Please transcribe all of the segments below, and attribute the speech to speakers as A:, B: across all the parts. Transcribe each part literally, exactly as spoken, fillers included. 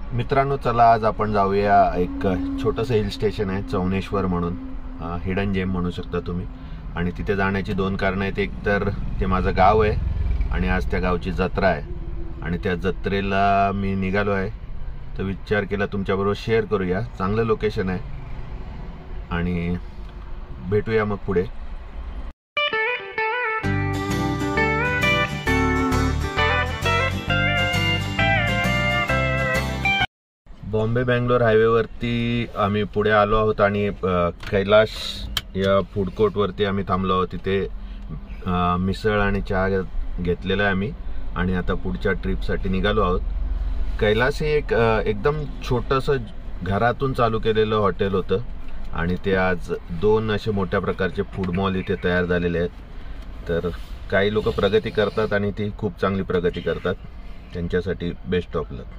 A: मित्रांनो, चला आज आपण जाऊया. एक छोटंसं हिल स्टेशन आहे चौनेश्वर म्हणून, हिडन जेम म्हणू शकता तुम्ही. आणि तिथे जाण्याची दोन कारणं आहेत. एक तर ते माझं गाव आहे आणि आज त्या गावची जत्रा आहे आणि त्या जत्रेला मी निघालो आहे. तर विचार केला तुमच्याबरोबर शेअर करूया. चांगलं लोकेशन आहे आणि भेटूया मग पुढे. बॉम्बे बँगलोर हायवेवरती आम्ही पुढे आलो आहोत आणि कैलाश या फूड कोर्टवरती आम्ही थांबलो आहोत. तिथे मिसळ आणि चहा घेतलेला आहे आम्ही आणि आता पुढच्या ट्रिपसाठी निघालो आहोत. कैलास हे एक एकदम छोटंसं घरातून चालू केलेलं हॉटेल होतं आणि ते आज दोन असे मोठ्या प्रकारचे फूड मॉल इथे तयार झालेले आहेत. तर काही लोक प्रगती करतात आणि ती खूप चांगली प्रगती करतात. त्यांच्यासाठी बेस्ट ऑफ लक.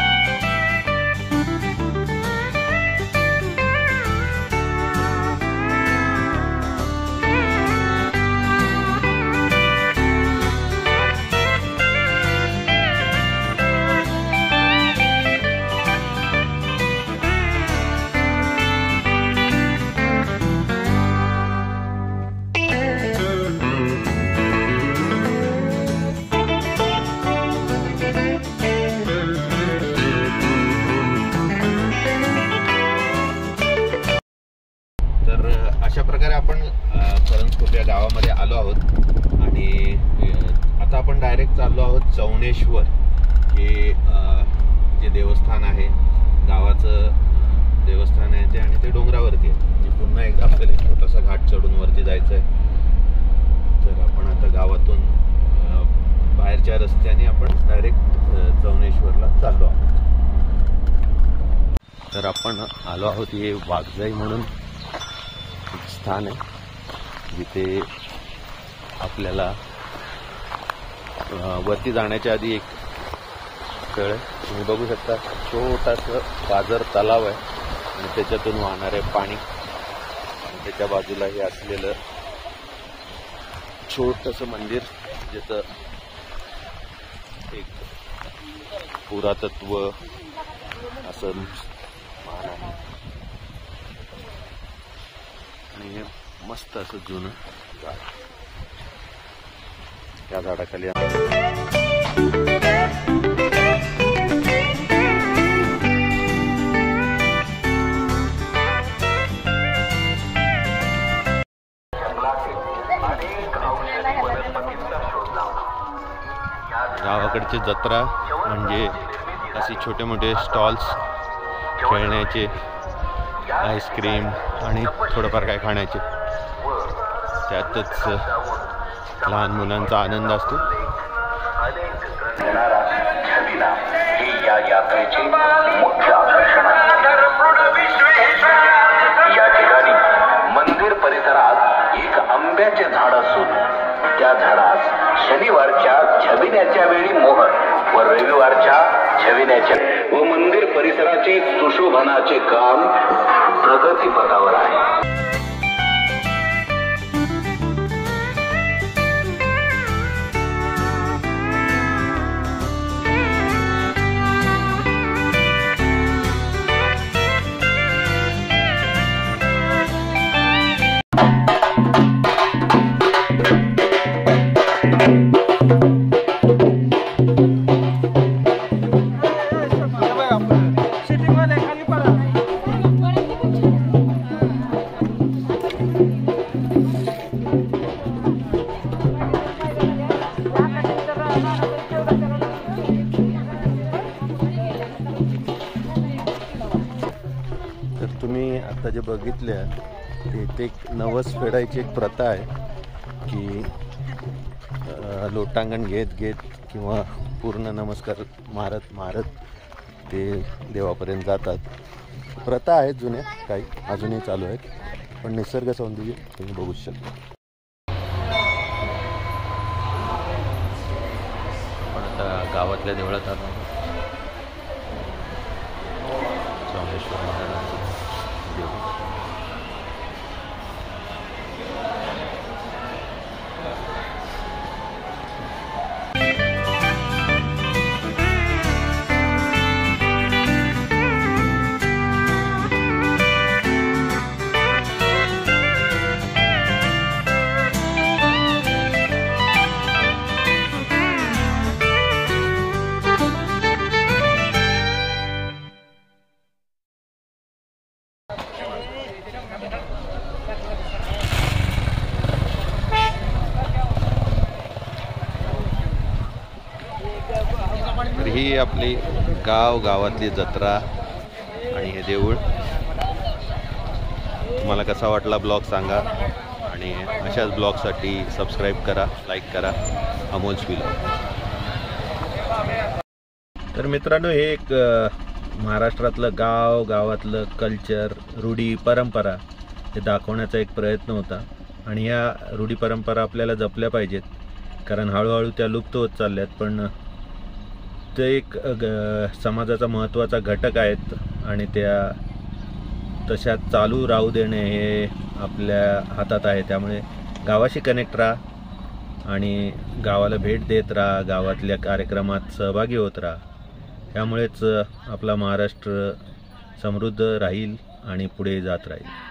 A: अशा प्रकारे आपण करंजखोप या गावामध्ये आलो आहोत आणि आता आपण डायरेक्ट चाललो आहोत चौनेश्वर हे जे देवस्थान आहे, गावाचं देवस्थान आहे ते, आणि ते डोंगरावरती आहे. पुन्हा एकदा आपल्याला एक छोटासा घाट चढून वरती जायचं आहे. तर आपण आता गावातून बाहेरच्या रस्त्याने आपण डायरेक्ट चौनेश्वरला चाललो आहोत. तर आपण आलो आहोत हे वाघजाई म्हणून स्थान आहे जिथे आपल्याला वरती जाण्याच्या आधी एक तळ आहे. तुम्ही बघू शकता छोटासा पाझर तलाव आहे आणि त्याच्यातून वाहणारे पाणी आणि त्याच्या बाजूला हे असलेलं छोटंसं मंदिर ज्याचं एक पुरातत्व असं मान आहे आणि मस्त असं जुनं झाड. त्या झाडाखाली गावाकडची जत्रा म्हणजे असे छोटे मोठे स्टॉल्स, खेळण्याचे, आईस्क्रीम आणि थोडंफार काय खाण्याचे, त्यातच लहान मुलांचा आनंद असतो.
B: या यात्रेचे मुख्य आकर्षण या ठिकाणी मंदिर परिसरात एक आंब्याचे झाड असून त्या झाडास शनिवारच्या छबिन्याच्या वेळी मोहर व रविवारच्या छबिन्याच्या व मंदिर परिसराचे सुशोभनाचे काम प्रगतीपथावर आहे.
A: तुम्ही आता जे बघितले ते एक नवस फेडायची एक प्रथा आहे की लोटांगण घेत घेत किंवा पूर्ण नमस्कार मारत मारत ते देवापर्यंत जातात. प्रथा आहेत जुन्या, काही अजूनही चालू आहेत, पण निसर्ग सौंदर्य तुम्ही बघू शकता. पण आता गावातल्या देवळात आलो चौनेश्वर महाराजांचं देऊळ. ही आपली गाव गावातली जत्रा आणि हे देऊळ. तुम्हाला कसा वाटला ब्लॉग सांगा आणि अशाच ब्लॉगसाठी सबस्क्राईब करा, लाईक करा. अमोल व्लॉग. तर मित्रांनो, हे एक महाराष्ट्रातलं गाव गावातलं कल्चर, रूढी परंपरा हे दाखवण्याचा एक प्रयत्न होता. आणि या रूढी परंपरा आपल्याला जपल्या पाहिजेत, कारण हळूहळू त्या लुप्त होत चालल्यात. पण ते एक समाजाचा महत्त्वाचा घटक आहेत आणि त्या तशा चालू राहू देणे हे आपल्या हातात आहे. त्यामुळे गावाशी कनेक्ट राहा आणि गावाला भेट देत राहा, गावातल्या कार्यक्रमात सहभागी होत राहा. त्यामुळेच आपला महाराष्ट्र समृद्ध राहील आणि पुढे जात राहील.